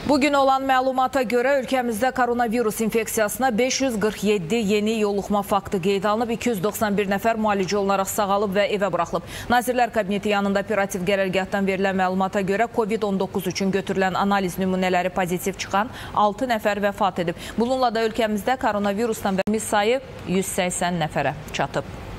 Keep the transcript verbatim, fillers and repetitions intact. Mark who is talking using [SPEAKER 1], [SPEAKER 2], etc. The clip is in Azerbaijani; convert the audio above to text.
[SPEAKER 1] Bugün olan məlumata görə ölkəmizdə koronavirus infeksiyasına beş yüz qırx yeddi yeni yoluxma faktı qeyd alınıb, iki yüz doxsan bir nəfər müalicə olunaraq sağalıb və evə buraxılıb. Nazirlər Kabineti yanında operativ qərargahdan verilən məlumata görə COVID on doqquz üçün götürülən analiz nümunələri pozitiv çıxan altı nəfər vəfat edib. Bununla da ölkəmizdə koronavirusdan vəfat sayı yüz səksən nəfərə çatıb.